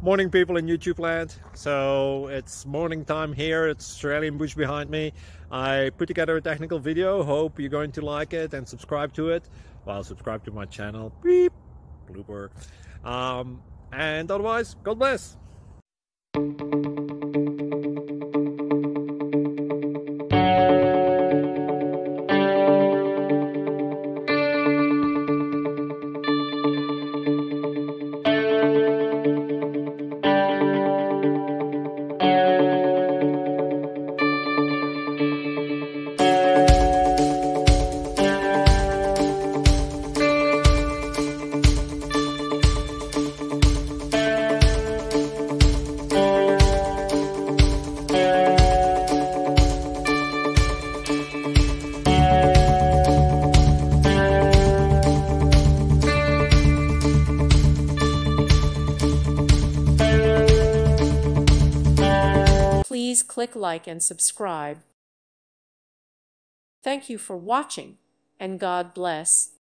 Morning, people in YouTube land. So it's morning time here. It's Australian bush behind me. I put together a technical video. Hope you're going to like it and subscribe to it. Well, subscribe to my channel. Beep. Blooper. And otherwise, God bless. Please click like and subscribe. Thank you for watching, and God bless.